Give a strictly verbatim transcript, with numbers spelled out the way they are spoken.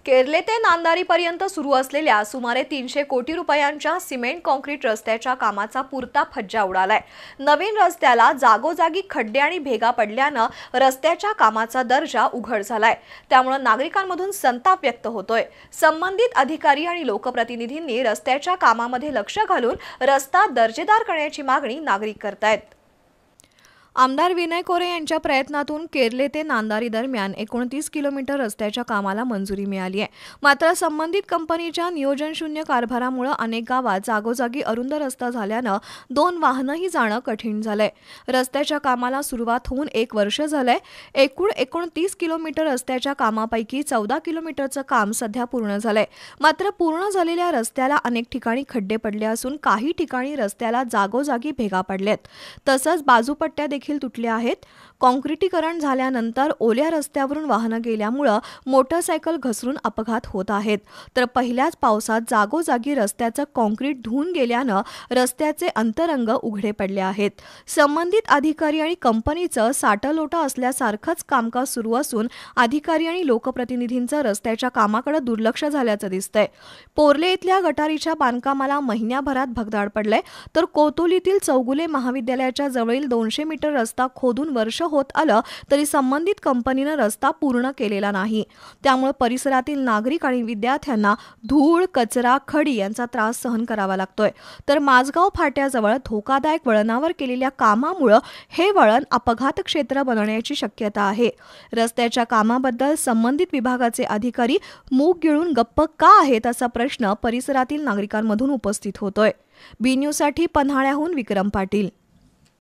केरले ते नांदारीपर्यंत सुरू असलेल्या सुमारे तीनशे कोटी रुपयांच्या सिमेंट कॉन्क्रीट रस्त्याच्या कामाचा पुरता फज्जा उडालाय। नवीन रस्त्याला जागोजागी खड्डे आणि भेगा पडल्यानं रस्त्याच्या कामाचा दर्जा उघड झालाय। त्यामुळे नागरिकांमधून संताप व्यक्त होतोय। संबंधित अधिकारी आणि लोकप्रतिनिधींनी रस्त्याच्या कामामध्ये लक्ष घालून रस्ता दर्जेदार करण्याची मागणी नागरिक करतायत। आमदार विनय कोरे यांच्या प्रयत्नातून केरले ते नांदारी दरम्यान एकोणतीस किलोमीटर रस्त्याच्या कामाला मंजुरी मिळाली आहे। मात्र संबंधित कंपनीच्या नियोजनशून्य कारभारामुळे अनेक गावात जागोजागी अरुंद रस्ता झाल्यानं दोन वाहनंही जाणं कठीण झालंय। रस्त्याच्या कामाला सुरुवात होऊन एक वर्ष झालंय। एकूण एकोणतीस किलोमीटर रस्त्याच्या कामापैकी चौदा किलोमीटरचं काम सध्या पूर्ण झालंय। मात्र पूर्ण झालेल्या रस्त्याला अनेक ठिकाणी खड्डे पडले असून काही ठिकाणी रस्त्याला जागोजागी भेगा पडल्यात। तसंच बाजूपट्ट्या देखील तुटल्या आहेत। कॉन्क्रिटीकरण झाल्यानंतर ओल्या रस्त्यावरून वाहनं गेल्यामुळे मोटरसायकल घसरून अपघात होत आहेत। तर पहिल्याच पावसात जागोजागी रस्त्याचं कॉन्क्रीट धुवून गेल्यानं रस्त्याचे अंतरंग उघडे पडले आहेत। संबंधित अधिकारी आणि कंपनीचं साटलोटा असल्यासारखंच कामकाज सुरू असून अधिकारी आणि लोकप्रतिनिधींचं रस्त्याच्या कामाकडे दुर्लक्ष झाल्याचं दिसतंय। पोर्ले इथल्या गटारीच्या बांधकामाला महिन्याभरात भगदाड पडलंय, तर कोतोलीतील चौगुले महाविद्यालयाच्या जवळील दोनशे मीटर रस्ता खोदून वर्ष होत आलं तरी संबंधित कंपनीनं रस्ता पूर्ण केलेला नाही। त्यामुळे परिसरातील नागरिक आणि विद्यार्थ्यांना धूळ, कचरा, खडी यांचा त्रास सहन करावा लागतोय। तर माझगाव फाट्याजवळ धोकादायक वळणावर केलेल्या कामामुळे हे वळण अपघात क्षेत्र बनण्याची शक्यता आहे। रस्त्याच्या कामाबद्दल संबंधित विभागाचे अधिकारी मूग गिळून गप्प का आहेत असा प्रश्न परिसरातील नागरिकांमधून उपस्थित होतोय। बी न्यूजसाठी पन्हाळ्याहून विक्रम पाटील।